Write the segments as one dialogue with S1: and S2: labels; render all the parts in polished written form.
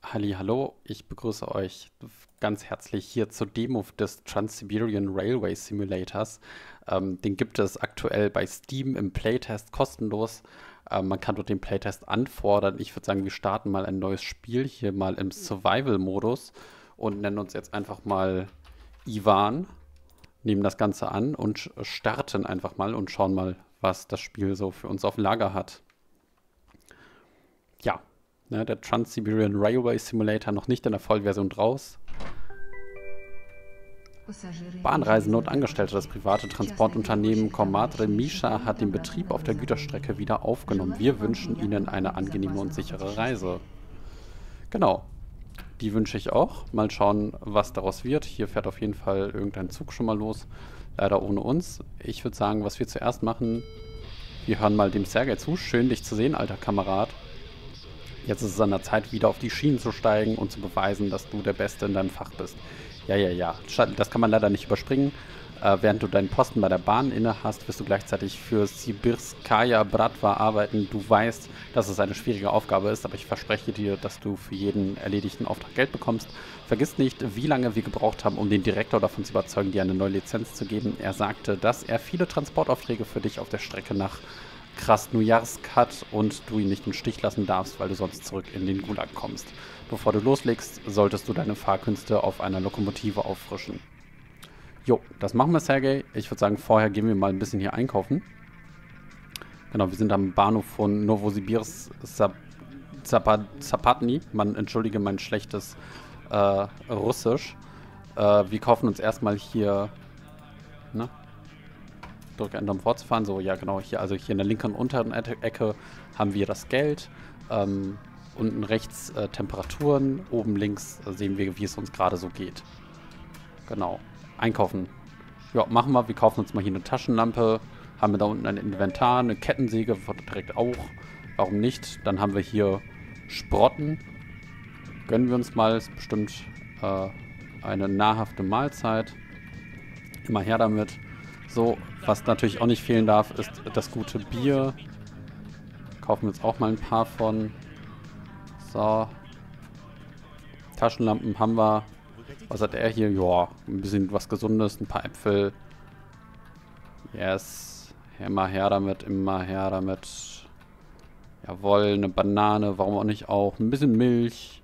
S1: Hallo, ich begrüße euch ganz herzlich hier zur Demo des Trans-Siberian Railway Simulators. Den gibt es aktuell bei Steam im Playtest kostenlos. Man kann dort den Playtest anfordern. Ich würde sagen, wir starten mal ein neues Spiel hier mal im Survival-Modus und nennen uns jetzt einfach mal Ivan, nehmen das Ganze an und starten einfach mal und schauen mal, was das Spiel so für uns auf Lager hat. Ja, ne, der Trans-Siberian Railway Simulator noch nicht in der Vollversion draus. Bahnreisende und Angestellte des private Transportunternehmen Komatre Misha hat den Betrieb auf der Güterstrecke wieder aufgenommen. Wir wünschen Ihnen eine angenehme und sichere Reise. Genau, die wünsche ich auch. Mal schauen, was daraus wird. Hier fährt auf jeden Fall irgendein Zug schon mal los. Leider ohne uns. Ich würde sagen, was wir zuerst machen, wir hören mal dem Sergei zu. Schön, dich zu sehen, alter Kamerad. Jetzt ist es an der Zeit, wieder auf die Schienen zu steigen und zu beweisen, dass du der Beste in deinem Fach bist. Ja. Das kann man leider nicht überspringen. Während du deinen Posten bei der Bahn inne hast, wirst du gleichzeitig für Sibirskaya Bratva arbeiten. Du weißt, dass es eine schwierige Aufgabe ist, aber ich verspreche dir, dass du für jeden erledigten Auftrag Geld bekommst. Vergiss nicht, wie lange wir gebraucht haben, um den Direktor davon zu überzeugen, dir eine neue Lizenz zu geben. Er sagte, dass er viele Transportaufträge für dich auf der Strecke nach Krasnojarsk hat und du ihn nicht im Stich lassen darfst, weil du sonst zurück in den Gulag kommst. Bevor du loslegst, solltest du deine Fahrkünste auf einer Lokomotive auffrischen. Jo, das machen wir, Sergej. Ich würde sagen, vorher gehen wir mal ein bisschen hier einkaufen. Genau, wir sind am Bahnhof von Novosibirsk Zapatny. Man entschuldige mein schlechtes Russisch. Wir kaufen uns erstmal hier, ne? Drücke Enter, um fortzufahren. So, ja genau, hier, also hier in der linken unteren Ecke haben wir das Geld. Unten rechts Temperaturen. Oben links sehen wir, wie es uns gerade so geht. Genau. Einkaufen. Ja, machen wir. Wir kaufen uns mal hier eine Taschenlampe. Haben wir da unten ein Inventar, eine Kettensäge, direkt auch. Warum nicht? Dann haben wir hier Sprotten. Gönnen wir uns mal. Ist bestimmt eine nahrhafte Mahlzeit. Immer her damit. So, was natürlich auch nicht fehlen darf, ist das gute Bier. Kaufen wir uns auch mal ein paar von. So. Taschenlampen haben wir. Was hat er hier? Ja, ein bisschen was Gesundes, ein paar Äpfel. Yes. Immer her damit, immer her damit. Jawohl, eine Banane, warum auch nicht auch. Ein bisschen Milch.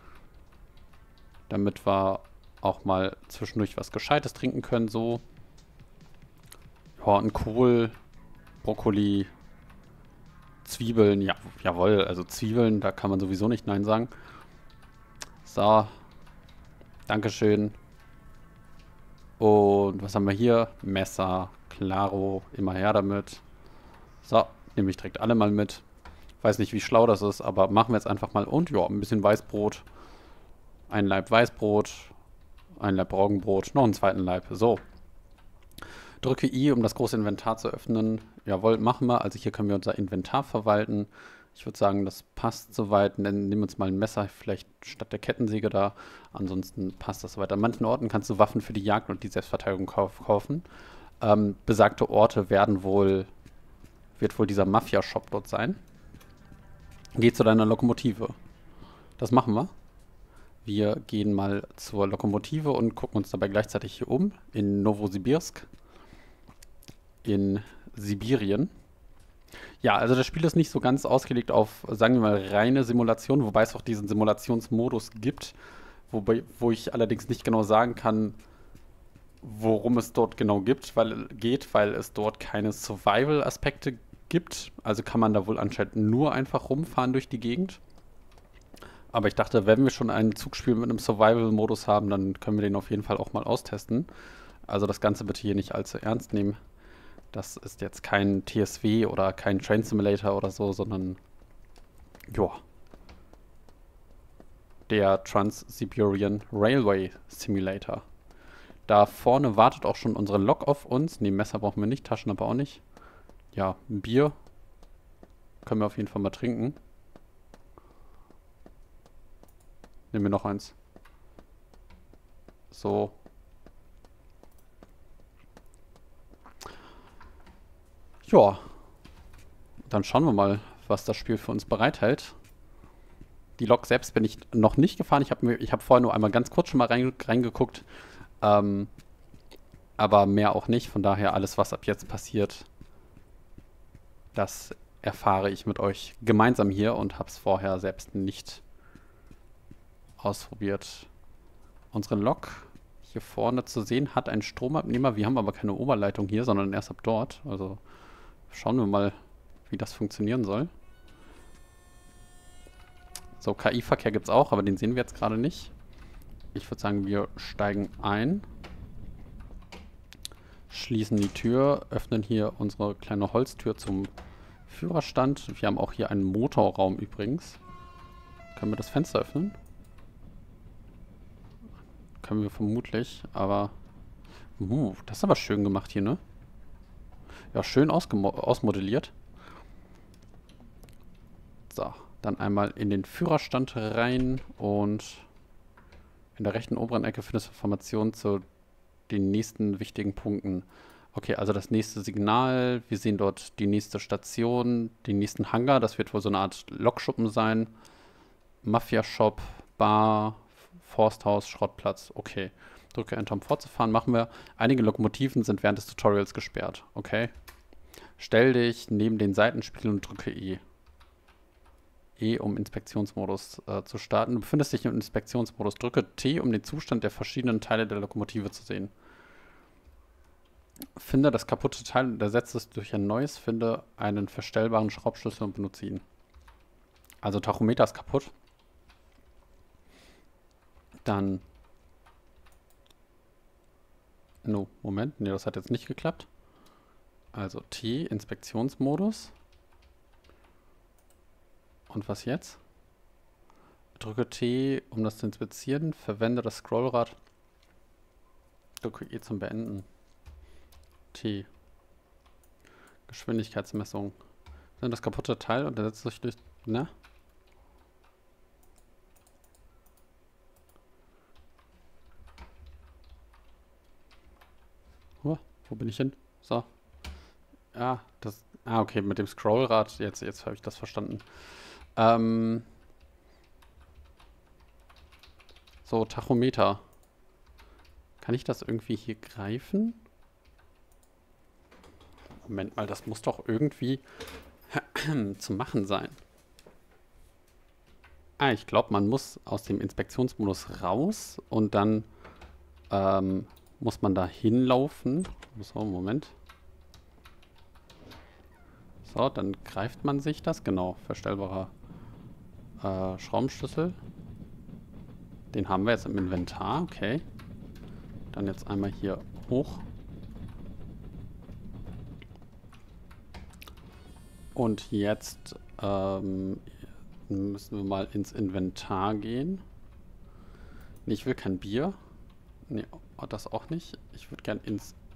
S1: Damit wir auch mal zwischendurch was Gescheites trinken können, so. Ja, ein Kohl, Brokkoli, Zwiebeln, ja, jawohl, also Zwiebeln, da kann man sowieso nicht Nein sagen. So, Dankeschön. Und was haben wir hier? Messer, Claro, immer her damit. So, nehme ich direkt alle mal mit. Weiß nicht, wie schlau das ist, aber machen wir jetzt einfach mal. Und ja, ein bisschen Weißbrot. Ein Laib Weißbrot, ein Laib Roggenbrot, noch einen zweiten Laib. So. Drücke I, um das große Inventar zu öffnen. Jawohl, machen wir. Also hier können wir unser Inventar verwalten. Ich würde sagen, das passt soweit. Dann nehmen wir uns mal ein Messer, vielleicht statt der Kettensäge da. Ansonsten passt das soweit. An manchen Orten kannst du Waffen für die Jagd und die Selbstverteidigung kaufen. Besagte Orte wird wohl dieser Mafia-Shop dort sein. Geh zu deiner Lokomotive. Das machen wir. Wir gehen mal zur Lokomotive und gucken uns dabei gleichzeitig hier um. In Novosibirsk. In Sibirien. Ja, also das Spiel ist nicht so ganz ausgelegt auf, sagen wir mal, reine Simulation, wobei es auch diesen Simulationsmodus gibt, wo ich allerdings nicht genau sagen kann, worum es dort genau geht, weil es dort keine Survival-Aspekte gibt. Also kann man da wohl anscheinend nur einfach rumfahren durch die Gegend. Aber ich dachte, wenn wir schon ein Zugspiel mit einem Survival-Modus haben, dann können wir den auf jeden Fall auch mal austesten. Also das Ganze bitte hier nicht allzu ernst nehmen. Das ist jetzt kein TSW oder kein Train Simulator oder so, sondern ja, der Trans-Siberian Railway Simulator. Da vorne wartet auch schon unsere Lok auf uns. Ne, Messer brauchen wir nicht, Taschen aber auch nicht. Ja, ein Bier können wir auf jeden Fall mal trinken. Nehmen wir noch eins. So. Ja. Dann schauen wir mal, was das Spiel für uns bereithält. Die Lok selbst bin ich noch nicht gefahren. Ich hab vorher nur einmal ganz kurz schon mal reingeguckt. Ähm, aber mehr auch nicht. Von daher alles, was ab jetzt passiert, das erfahre ich mit euch gemeinsam hier und habe es vorher selbst nicht ausprobiert. Unsere Lok hier vorne zu sehen hat einen Stromabnehmer. Wir haben aber keine Oberleitung hier, sondern erst ab dort. Also schauen wir mal, wie das funktionieren soll. So, KI-Verkehr gibt es auch, aber den sehen wir jetzt gerade nicht. Ich würde sagen, wir steigen ein. Schließen die Tür, öffnen hier unsere kleine Holztür zum Führerstand. Wir haben auch hier einen Motorraum übrigens. Können wir das Fenster öffnen? Können wir vermutlich, aber... das ist aber schön gemacht hier, ne? Ja, schön ausmodelliert. So, dann einmal in den Führerstand rein und in der rechten oberen Ecke findest du Informationen zu den nächsten wichtigen Punkten. Okay, also das nächste Signal, wir sehen dort die nächste Station, den nächsten Hangar, das wird wohl so eine Art Lokschuppen sein. Mafia-Shop, Bar, Forsthaus, Schrottplatz, okay. Drücke Enter, um fortzufahren, machen wir. Einige Lokomotiven sind während des Tutorials gesperrt, okay. Stell dich neben den Seitenspiegel und drücke E. E, um Inspektionsmodus zu starten. Du befindest dich im Inspektionsmodus. Drücke T, um den Zustand der verschiedenen Teile der Lokomotive zu sehen. Finde das kaputte Teil und ersetze es durch ein neues. Finde einen verstellbaren Schraubschlüssel und benutze ihn. Also Tachometer ist kaputt. Dann... No, Moment. Ne, das hat jetzt nicht geklappt. Also T, Inspektionsmodus. Und was jetzt? Drücke T, um das zu inspizieren. Verwende das Scrollrad. Drücke E zum Beenden. T. Geschwindigkeitsmessung. Dann das kaputte Teil und ersetzt sich durch... Ne? Wo bin ich hin? So. Ah, das... Ah, okay, mit dem Scrollrad. Jetzt habe ich das verstanden. So, Tachometer. Kann ich das irgendwie hier greifen? Moment mal, das muss doch irgendwie zu machen sein. Ah, ich glaube, man muss aus dem Inspektionsmodus raus und dann muss man da hinlaufen. So, Moment. So, dann greift man sich das. Genau, verstellbarer Schraubenschlüssel. Den haben wir jetzt im Inventar, okay. Dann jetzt einmal hier hoch. Und jetzt müssen wir mal ins Inventar gehen. Nee, ich will kein Bier. Nee, das auch nicht. Ich würde gern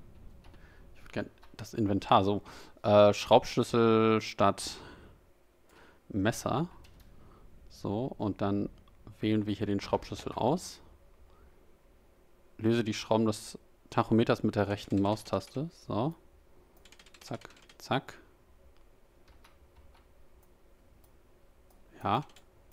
S1: das Inventar. So, Schraubschlüssel statt Messer. So, und dann wählen wir hier den Schraubschlüssel aus. Löse die Schrauben des Tachometers mit der rechten Maustaste. So. Zack, zack. Ja.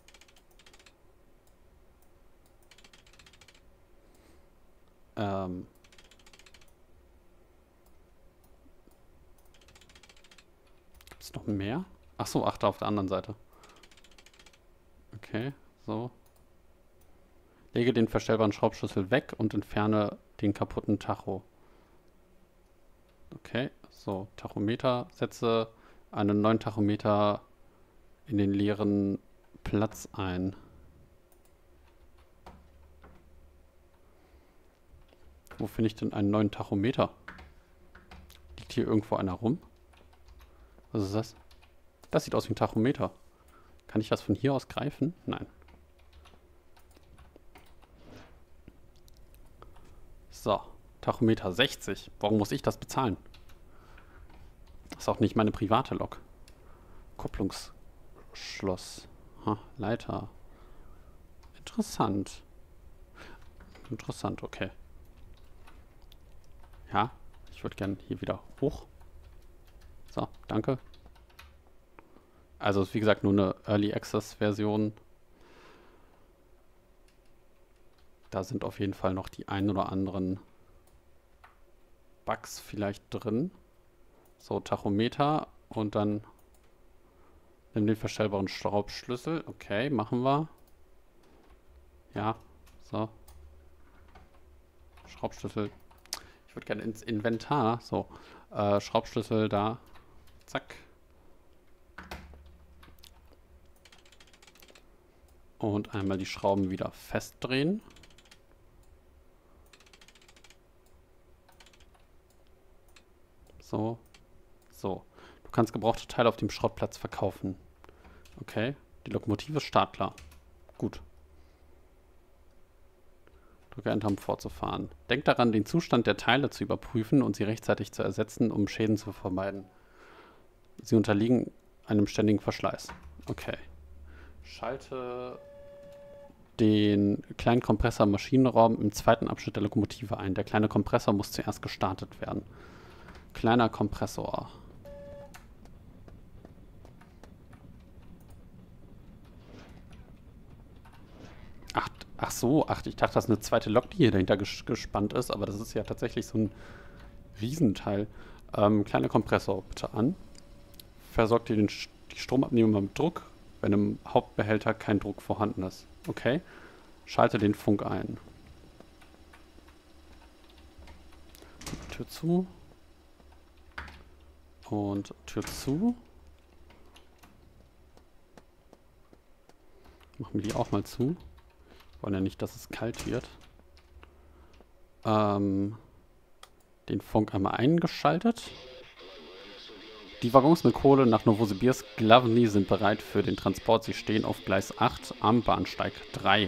S1: Gibt es noch mehr? Achso, achte auf der anderen Seite. Okay, so. Lege den verstellbaren Schraubschlüssel weg und entferne den kaputten Tacho. Okay, so, Tachometer. Setze einen neuen Tachometer in den leeren Platz ein. Wo finde ich denn einen neuen Tachometer? Liegt hier irgendwo einer rum? Was ist das? Das sieht aus wie ein Tachometer. Kann ich das von hier aus greifen? Nein. So, Tachometer 60. Warum muss ich das bezahlen? Das ist auch nicht meine private Lok. Kupplungsschloss. Leiter. Interessant. Interessant, okay. Ja, ich würde gerne hier wieder hoch. So, danke. Also ist wie gesagt nur eine Early Access Version. Da sind auf jeden Fall noch die ein oder anderen Bugs vielleicht drin. So, Tachometer und dann nimm den verstellbaren Schraubschlüssel. Okay, machen wir. Ja, so. Schraubschlüssel. Ich würde gerne ins Inventar. So, Schraubschlüssel da. Zack. Und einmal die Schrauben wieder festdrehen. So. So. Du kannst gebrauchte Teile auf dem Schrottplatz verkaufen. Okay. Die Lokomotive ist startklar. Gut. Drücke Enter, um fortzufahren. Denk daran, den Zustand der Teile zu überprüfen und sie rechtzeitig zu ersetzen, um Schäden zu vermeiden. Sie unterliegen einem ständigen Verschleiß. Okay. Schalte den kleinen Kompressor im Maschinenraum im zweiten Abschnitt der Lokomotive ein. Der kleine Kompressor muss zuerst gestartet werden. Kleiner Kompressor. Ach so, ich dachte, das ist eine zweite Lok, die hier dahinter gespannt ist, aber das ist ja tatsächlich so ein Riesenteil. Kleiner Kompressor bitte an. Versorgt ihr die Stromabnehmer mit Druck, wenn im Hauptbehälter kein Druck vorhanden ist. Okay. Schalte den Funk ein. Tür zu. Und Tür zu. Machen wir die auch mal zu. Wollen ja nicht, dass es kalt wird. Den Funk einmal eingeschaltet. Die Waggons mit Kohle nach Novosibirsk Glavny sind bereit für den Transport. Sie stehen auf Gleis 8 am Bahnsteig 3.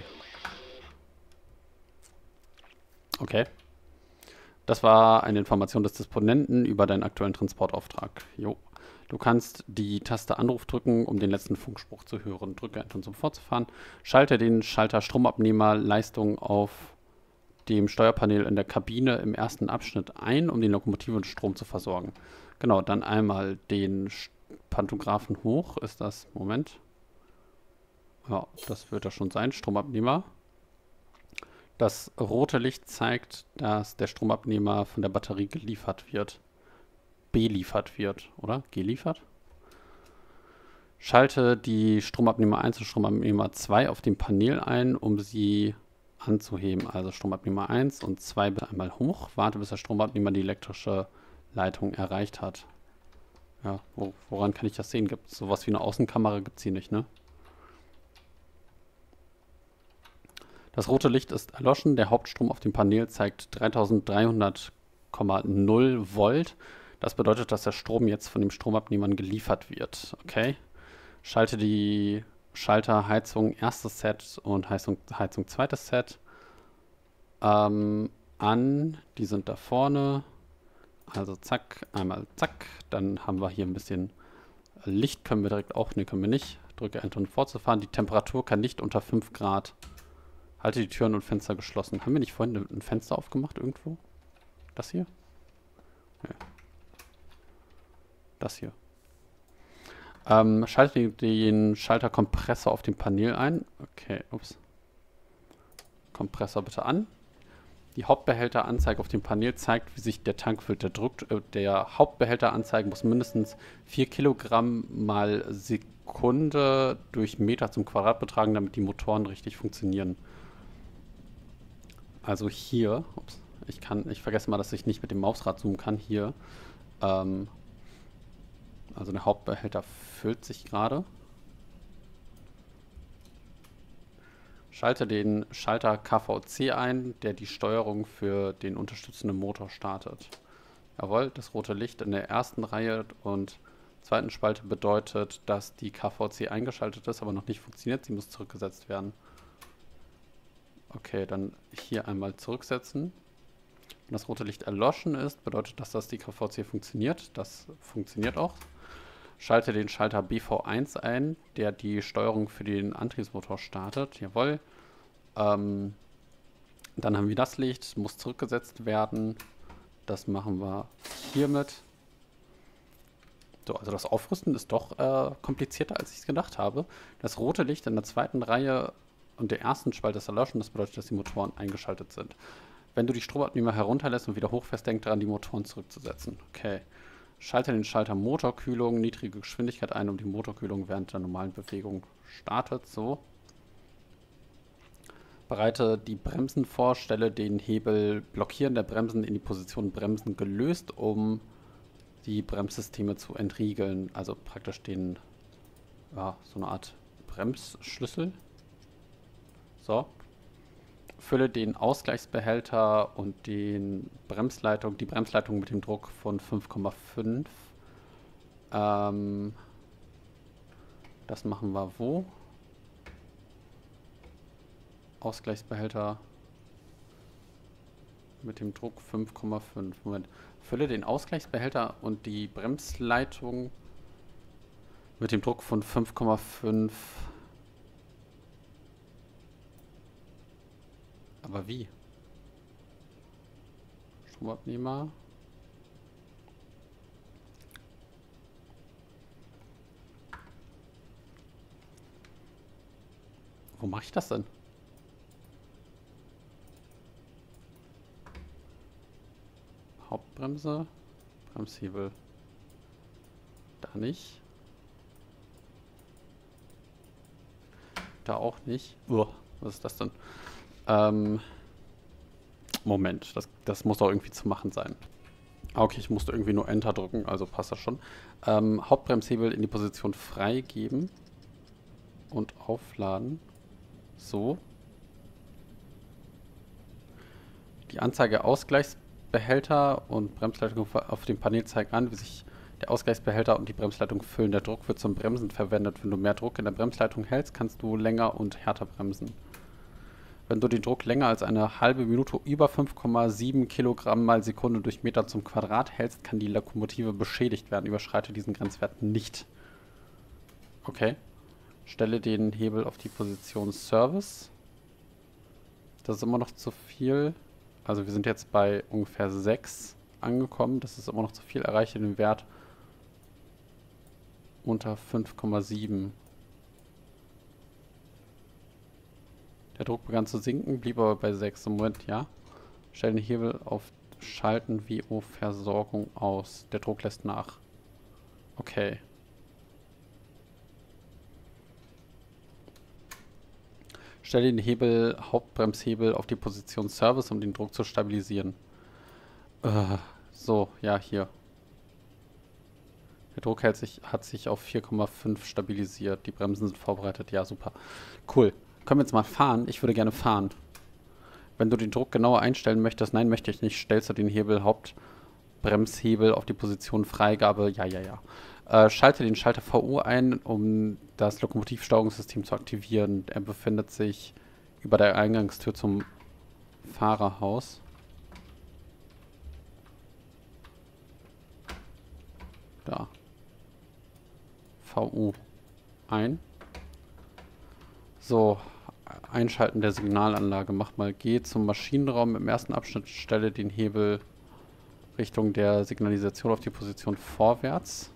S1: Okay. Das war eine Information des Disponenten über deinen aktuellen Transportauftrag. Jo. Du kannst die Taste Anruf drücken, um den letzten Funkspruch zu hören. Drücke Enter, um fortzufahren. Schalte den Schalter Stromabnehmer Leistung auf dem Steuerpanel in der Kabine im ersten Abschnitt ein, um die Lokomotive mit Strom zu versorgen. Genau, dann einmal den Pantographen hoch. Ist das, Moment. Ja, das wird ja schon sein, Stromabnehmer. Das rote Licht zeigt, dass der Stromabnehmer von der Batterie geliefert wird. Beliefert wird, oder? Geliefert? Schalte die Stromabnehmer 1 und Stromabnehmer 2 auf dem Panel ein, um sie anzuheben. Also Stromabnehmer 1 und 2 bitte einmal hoch. Warte, bis der Stromabnehmer die elektrische Leitung erreicht hat. Ja, woran kann ich das sehen? Gibt es sowas wie eine Außenkamera? Gibt es hier nicht, ne? Das rote Licht ist erloschen. Der Hauptstrom auf dem Panel zeigt 3300,0 Volt. Das bedeutet, dass der Strom jetzt von dem Stromabnehmern geliefert wird. Okay. Schalte die Schalter Heizung erstes Set und Heizung zweites Set an. Die sind da vorne. Also zack, einmal zack. Dann haben wir hier ein bisschen Licht. Können wir direkt auch, ne, können wir nicht. Drücke Enter, um fortzufahren. Die Temperatur kann nicht unter 5 Grad. Halte die Türen und Fenster geschlossen. Haben wir nicht vorhin ein Fenster aufgemacht irgendwo? Das hier? Ja. Das hier. Schalte den Schalter Kompressor auf dem Panel ein. Okay, ups. Kompressor bitte an. Die Hauptbehälteranzeige auf dem Panel zeigt, wie sich der Tank füllt. Der Hauptbehälteranzeige muss mindestens 4 Kilogramm mal Sekunde durch Meter zum Quadrat betragen, damit die Motoren richtig funktionieren. Also hier, ups, ich vergesse mal, dass ich nicht mit dem Mausrad zoomen kann. Hier, also der Hauptbehälter füllt sich gerade. Schalte den Schalter KVC ein, der die Steuerung für den unterstützenden Motor startet. Jawohl, das rote Licht in der ersten Reihe und zweiten Spalte bedeutet, dass die KVC eingeschaltet ist, aber noch nicht funktioniert. Sie muss zurückgesetzt werden. Okay, dann hier einmal zurücksetzen. Wenn das rote Licht erloschen ist, bedeutet das, dass die KVC funktioniert. Das funktioniert auch. Schalte den Schalter BV1 ein, der die Steuerung für den Antriebsmotor startet. Jawohl. Dann haben wir das Licht, muss zurückgesetzt werden. Das machen wir hiermit. So, also das Aufrüsten ist doch komplizierter, als ich es gedacht habe. Das rote Licht in der zweiten Reihe und der ersten Spalt ist erloschen. Das bedeutet, dass die Motoren eingeschaltet sind. Wenn du die Stromabnehmer herunterlässt und wieder hochfährst, denk daran, die Motoren zurückzusetzen. Okay. Schalte den Schalter Motorkühlung, niedrige Geschwindigkeit ein, um die Motorkühlung während der normalen Bewegung startet. So. Bereite die Bremsen vor, stelle den Hebel Blockieren der Bremsen in die Position Bremsen gelöst, um die Bremssysteme zu entriegeln. Also praktisch den, ja, so eine Art Bremsschlüssel. So. Fülle den Ausgleichsbehälter und die Bremsleitung mit dem Druck von 5,5. Das machen wir wo? Ausgleichsbehälter mit dem Druck 5,5. Moment. Fülle den Ausgleichsbehälter und die Bremsleitung mit dem Druck von 5,5. Aber wie? Stromabnehmer. Wo mache ich das denn? Hauptbremse. Bremshebel. Da nicht. Da auch nicht. Was ist das denn? Moment, das muss doch irgendwie zu machen sein. Okay, ich musste irgendwie nur Enter drücken, also passt das schon. Hauptbremshebel in die Position freigeben und aufladen. So. Die Anzeige Ausgleichsbehälter und Bremsleitung auf dem Panel zeigt an, wie sich der Ausgleichsbehälter und die Bremsleitung füllen. Der Druck wird zum Bremsen verwendet. Wenn du mehr Druck in der Bremsleitung hältst, kannst du länger und härter bremsen. Wenn du den Druck länger als eine halbe Minute über 5,7 Kilogramm mal Sekunde durch Meter zum Quadrat hältst, kann die Lokomotive beschädigt werden. Überschreite diesen Grenzwert nicht. Okay. Stelle den Hebel auf die Position Service. Das ist immer noch zu viel. Also wir sind jetzt bei ungefähr 6 angekommen. Das ist immer noch zu viel. Erreiche den Wert unter 5,7. Der Druck begann zu sinken, blieb aber bei 6. Im Moment, ja. Stell den Hebel auf Schalten WO Versorgung aus. Der Druck lässt nach. Okay. Stelle den Hauptbremshebel auf die Position Service, um den Druck zu stabilisieren. So, ja, hier. Der Druck hat sich auf 4,5 stabilisiert. Die Bremsen sind vorbereitet. Ja, super. Cool. Können wir jetzt mal fahren? Ich würde gerne fahren. Wenn du den Druck genauer einstellen möchtest, nein, möchte ich nicht, stellst du den Hauptbremshebel auf die Position Freigabe. Ja. Schalte den Schalter VU ein, um das Lokomotivsteuerungssystem zu aktivieren. Er befindet sich über der Eingangstür zum Fahrerhaus. Da. VU ein. So. Einschalten der Signalanlage. Mach mal G zum Maschinenraum. Im ersten Abschnitt stelle den Hebel Richtung der Signalisation auf die Position vorwärts.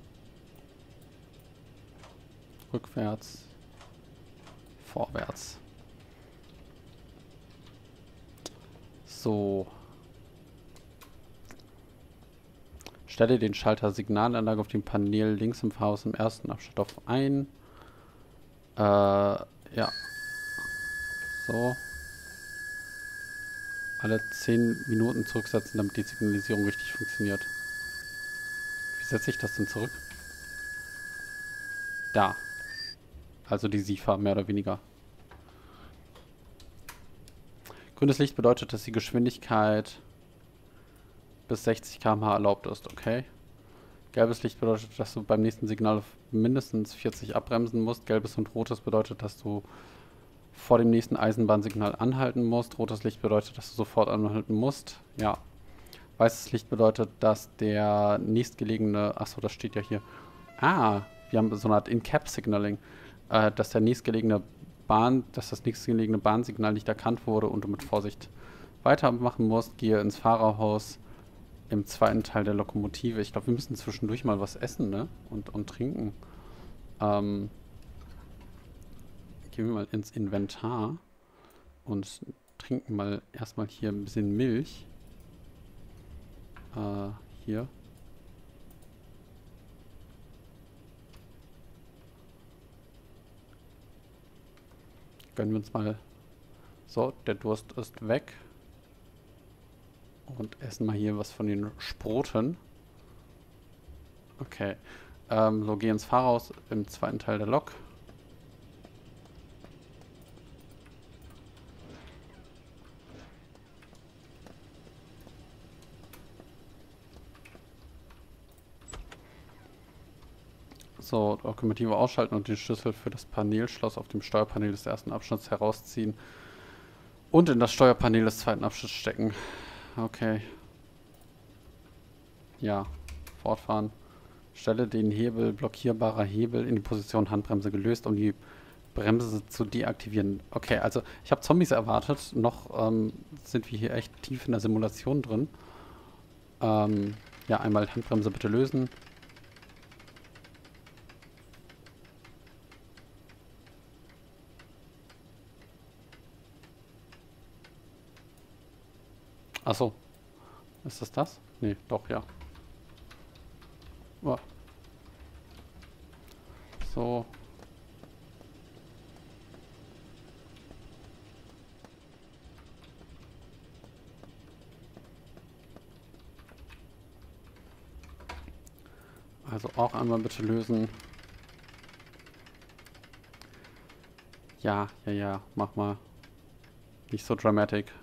S1: Rückwärts. Vorwärts. So. Stelle den Schalter Signalanlage auf dem Panel links im Fahrhaus im ersten Abschnitt auf ein. Ja. So. Alle 10 Minuten zurücksetzen, damit die Signalisierung richtig funktioniert. Wie setze ich das denn zurück? Da. Also die SIFA, mehr oder weniger. Grünes Licht bedeutet, dass die Geschwindigkeit bis 60 km/h erlaubt ist, okay. Gelbes Licht bedeutet, dass du beim nächsten Signal auf mindestens 40 abbremsen musst. Gelbes und rotes bedeutet, dass du vor dem nächsten Eisenbahnsignal anhalten musst. Rotes Licht bedeutet, dass du sofort anhalten musst. Ja. Weißes Licht bedeutet, dass der nächstgelegene... Achso, das steht ja hier. Ah, wir haben so eine Art In-Cap-Signaling. Dass das nächstgelegene Bahnsignal nicht erkannt wurde und du mit Vorsicht weitermachen musst. Gehe ins Fahrerhaus im zweiten Teil der Lokomotive. Ich glaube, wir müssen zwischendurch mal was essen, ne? Und trinken. Gehen wir mal ins Inventar. und trinken mal erstmal hier ein bisschen Milch. Hier. Gönnen wir uns mal. So, der Durst ist weg. Und essen mal hier was von den Sproten. Okay. So, geh ins Fahrhaus im zweiten Teil der Lok. So, Lokomotive ausschalten und den Schlüssel für das Panelschloss auf dem Steuerpanel des ersten Abschnitts herausziehen und in das Steuerpanel des zweiten Abschnitts stecken. Okay. Ja, fortfahren. Stelle den Hebel, blockierbarer Hebel, in die Position Handbremse gelöst, um die Bremse zu deaktivieren. Okay, also ich habe Zombies erwartet. Noch sind wir hier echt tief in der Simulation drin. Ja, einmal Handbremse bitte lösen. Achso. Ist das das? Nee, doch, ja. Oh. So. Also auch einmal bitte lösen. Ja, mach mal. Nicht so dramatic.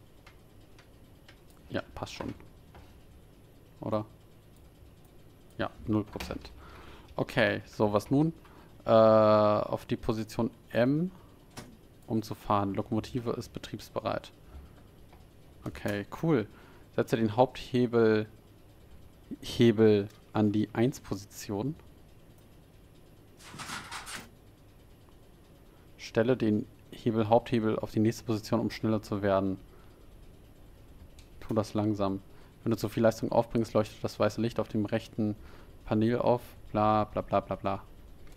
S1: Ja, passt schon. Oder? Ja, 0%. Okay, so, was nun? Auf die Position M, um zu fahren. Lokomotive ist betriebsbereit. Okay, cool. Setze den Haupthebel an die 1-Position. Stelle den Haupthebel auf die nächste Position, um schneller zu werden. Tu das langsam. Wenn du zu viel Leistung aufbringst, leuchtet das weiße Licht auf dem rechten Panel auf. Bla bla bla bla bla.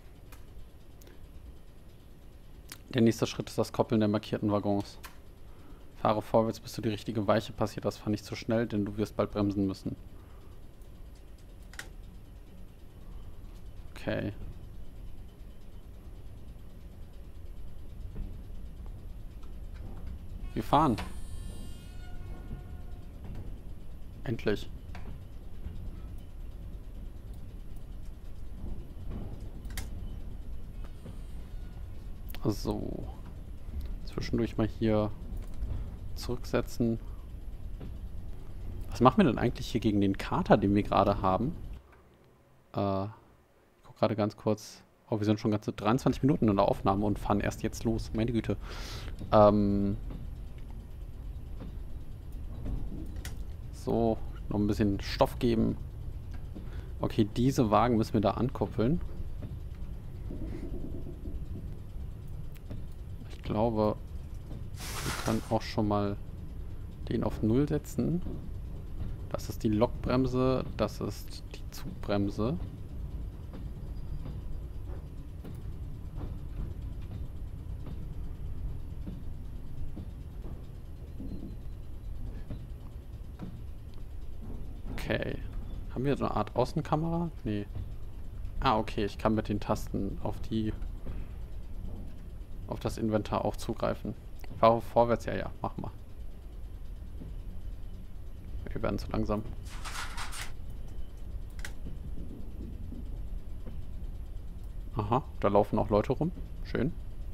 S1: Der nächste Schritt ist das Koppeln der markierten Waggons. Fahre vorwärts, bis du die richtige Weiche passiert hast. Fahr nicht zu schnell, denn du wirst bald bremsen müssen. Okay. Wir fahren. Endlich. So. Zwischendurch mal hier zurücksetzen. Was machen wir denn eigentlich hier gegen den Kater, den wir gerade haben? Ich gucke gerade ganz kurz. Oh, wir sind schon ganze 23 Minuten in der Aufnahme und fahren erst jetzt los. Meine Güte. So, noch ein bisschen Stoff geben. Okay, diese Wagen müssen wir da ankuppeln. Ich glaube, wir können auch schon mal den auf 0 setzen. Das ist die Lokbremse, das ist die Zugbremse. Okay. Haben wir so eine Art Außenkamera? Nee. Ah, okay. Ich kann mit den Tasten auf das Inventar auch zugreifen. Fahre vorwärts, ja, mach mal. Wir werden zu langsam. Aha, da laufen auch Leute rum. Schön.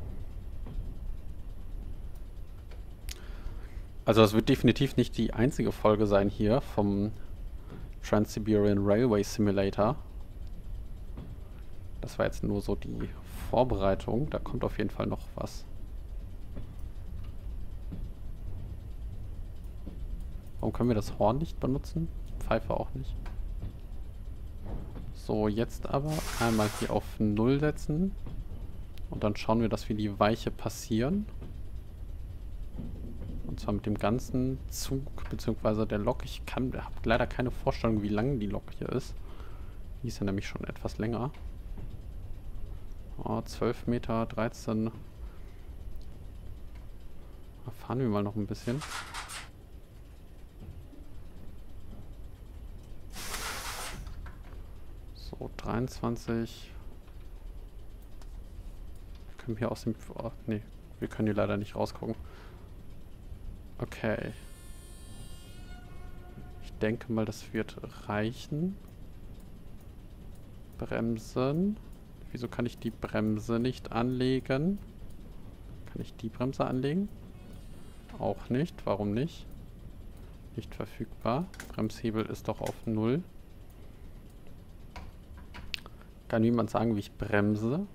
S1: Also das wird definitiv nicht die einzige Folge sein hier vom Trans-Siberian Railway Simulator. Das war jetzt nur so die Vorbereitung. Da kommt auf jeden Fall noch was. Warum können wir das Horn nicht benutzen? Pfeife auch nicht. So, jetzt aber einmal hier auf 0 setzen. Und dann schauen wir, dass wir die Weiche passieren. Und zwar mit dem ganzen Zug, beziehungsweise der Lok. Ich habe leider keine Vorstellung, wie lang die Lok hier ist. Die ist ja nämlich schon etwas länger. Oh, 12 Meter, 13. Fahren wir mal noch ein bisschen. So, 23. Können wir aus dem... Oh, nee, wir können hier leider nicht rausgucken. Okay. Ich denke mal, das wird reichen. Bremsen. Wieso kann ich die Bremse nicht anlegen? Kann ich die Bremse anlegen? Auch nicht. Warum nicht? Nicht verfügbar. Bremshebel ist doch auf 0. Kann niemand sagen, wie ich bremse?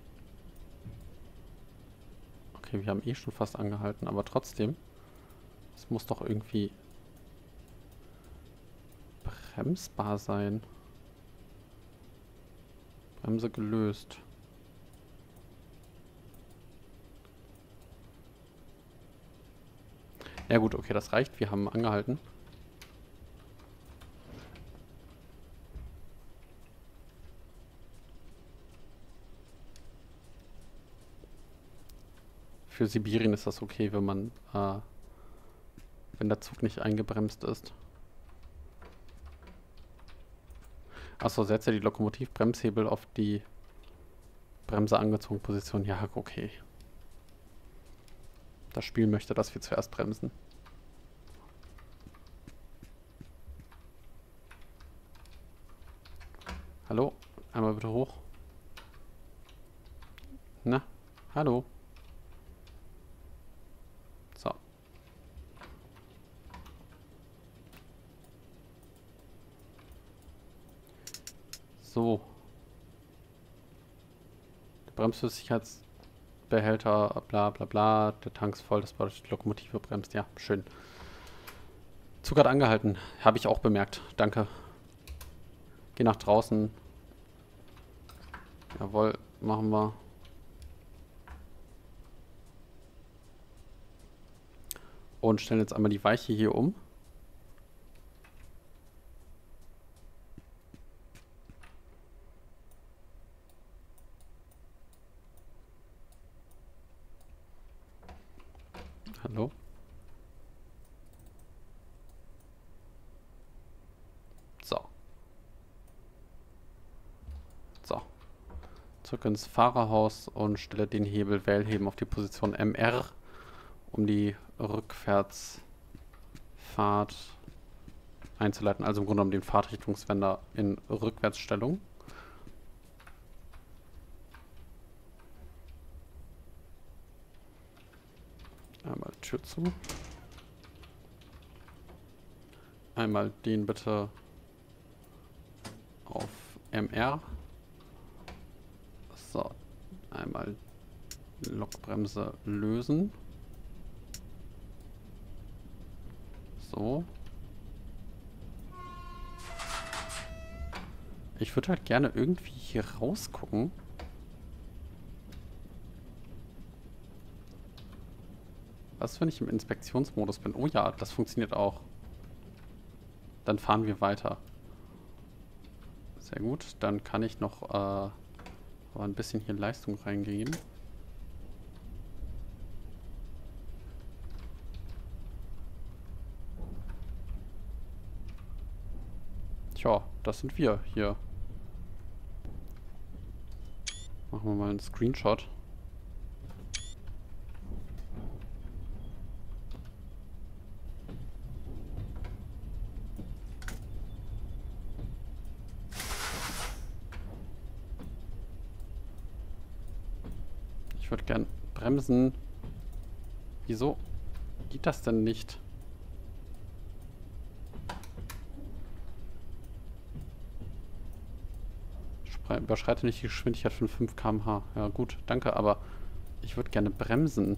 S1: Okay, wir haben eh schon fast angehalten, aber trotzdem. Es muss doch irgendwie bremsbar sein. Bremse gelöst. Ja gut, okay, das reicht. Wir haben angehalten. Für Sibirien ist das okay, wenn man, wenn der Zug nicht eingebremst ist. Achso, setze die Lokomotivbremshebel auf die Bremse angezogen Position. Ja, okay. Das Spiel möchte, dass wir zuerst bremsen. Hallo? Einmal bitte hoch. Na? Hallo? So. So. Der Bremsflüssigkeitsbehälter, bla bla bla. Der Tank ist voll, das bedeutet, die Lokomotive bremst. Ja, schön. Zug hat angehalten. Habe ich auch bemerkt. Danke. Geh nach draußen. Jawohl, machen wir. Und stellen jetzt einmal die Weiche hier um. Hallo? So. So. Zurück ins Fahrerhaus und stelle den Hebel Wählheben auf die Position MR, um die Rückwärtsfahrt einzuleiten. Also im Grunde um den Fahrtrichtungswender in Rückwärtsstellung. Einmal Tür zu. Einmal den bitte auf MR. So, einmal Lokbremse lösen. So. Ich würde halt gerne irgendwie hier rausgucken. Was, wenn ich im Inspektionsmodus bin? Oh ja, das funktioniert auch. Dann fahren wir weiter. Sehr gut. Dann kann ich noch aber ein bisschen hier Leistung reingeben. Tja, das sind wir hier. Machen wir mal einen Screenshot. Ich würde gern bremsen. Wieso geht das denn nicht? Überschreite nicht die Geschwindigkeit von 5 km/h. Ja gut, danke, aber ich würde gerne bremsen.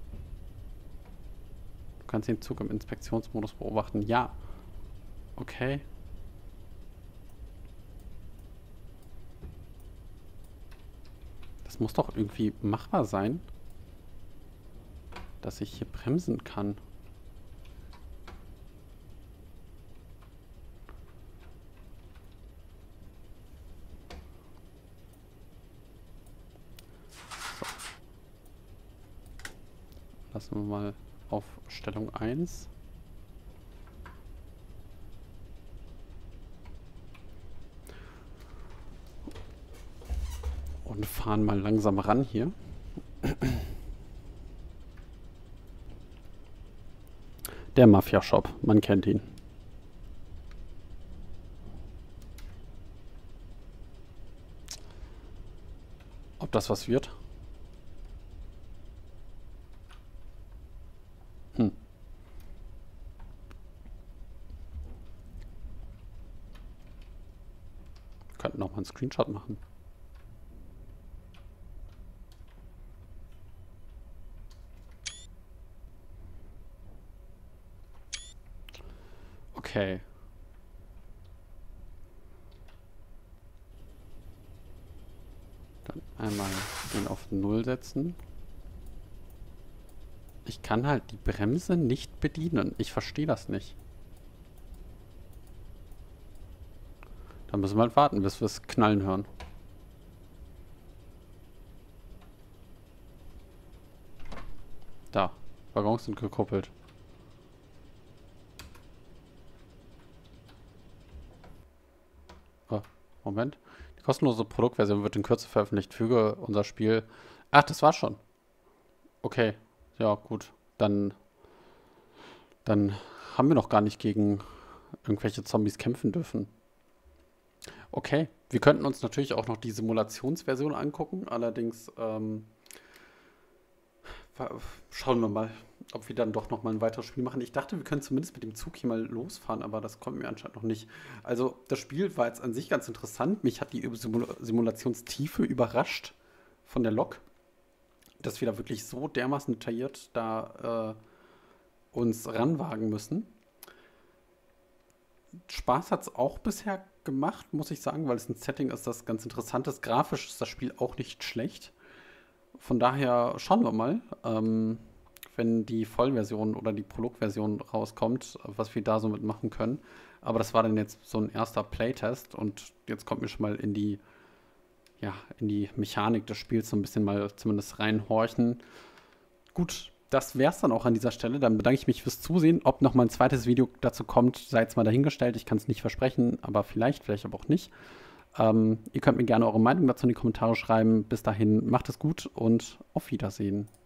S1: Du kannst den Zug im Inspektionsmodus beobachten. Ja. Okay. Das muss doch irgendwie machbar sein, dass ich hier bremsen kann. So. Lassen wir mal auf Stellung 1. Und fahren mal langsam ran hier. Der Mafia-Shop, man kennt ihn. Ob das was wird? Wir könnten auch mal einen Screenshot machen. Okay. Dann einmal den auf 0 setzen. Ich kann halt die Bremse nicht bedienen. Ich verstehe das nicht. Dann müssen wir halt warten, bis wir es knallen hören. Da. Waggons sind gekuppelt. Oh, Moment. Die kostenlose Produktversion wird in Kürze veröffentlicht. Füge unser Spiel... Ach, das war schon. Okay. Ja, gut. Dann haben wir noch gar nicht gegen irgendwelche Zombies kämpfen dürfen. Okay. Wir könnten uns natürlich auch noch die Simulationsversion angucken. Allerdings schauen wir mal, ob wir dann doch noch mal ein weiteres Spiel machen. Ich dachte, wir können zumindest mit dem Zug hier mal losfahren, aber das konnten wir anscheinend noch nicht. Also das Spiel war jetzt an sich ganz interessant. Mich hat die Simulationstiefe überrascht von der Lok, dass wir da wirklich so dermaßen detailliert da uns ranwagen müssen. Spaß hat es auch bisher gemacht, muss ich sagen, weil es ein Setting ist, das ganz interessant ist. Grafisch ist das Spiel auch nicht schlecht. Von daher schauen wir mal, wenn die Vollversion oder die Prolog-Version rauskommt, was wir da so mitmachen können. Aber das war dann jetzt so ein erster Playtest und jetzt kommt mir schon mal in die Mechanik des Spiels so ein bisschen mal zumindest reinhorchen. Gut, das wäre es dann auch an dieser Stelle. Dann bedanke ich mich fürs Zusehen. Ob noch mal ein zweites Video dazu kommt, sei jetzt mal dahingestellt. Ich kann es nicht versprechen, aber vielleicht aber auch nicht. Ihr könnt mir gerne eure Meinung dazu in die Kommentare schreiben. Bis dahin, macht es gut und auf Wiedersehen.